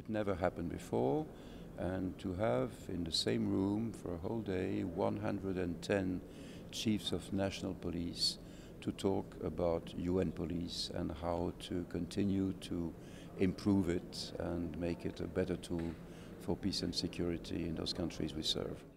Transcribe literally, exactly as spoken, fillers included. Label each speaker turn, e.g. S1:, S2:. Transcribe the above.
S1: It never happened before, and to have in the same room for a whole day one hundred ten chiefs of national police to talk about U N police and how to continue to improve it and make it a better tool for peace and security in those countries we serve.